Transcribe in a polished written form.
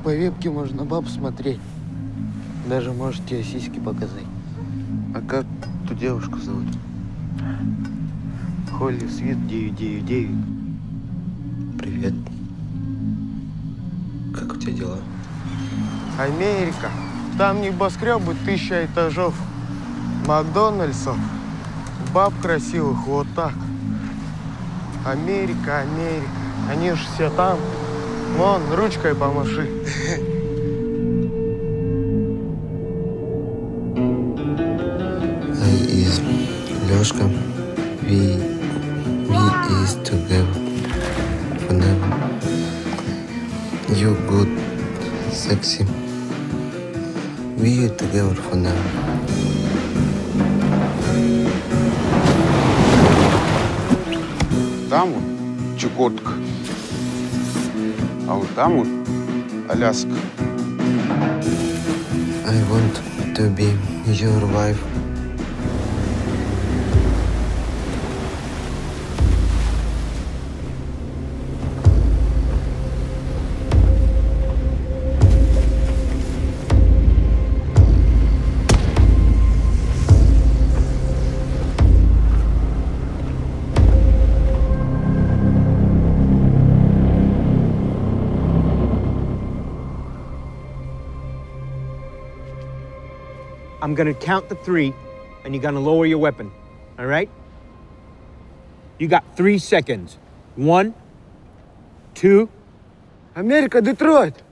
по вебке можно баб смотреть. Даже может тебе сиськи показать. А как ту девушку зовут? Холли Свит 999. Привет. Как у тебя дела? Америка. Там небоскребы 1000 этажов. Макдональдсов. Баб красивых вот так. Америка, Америка. Они же все там. Вон, ручкой помаши. I is Лёшка. We is together forever. You good, sexy. We together forever. Там вот Чукотка, а вот там вот Аляска. I want to be your wife. I'm gonna count to 3, and you're gonna lower your weapon, all right? You got 3 seconds. 1, 2. Америка, Детройт.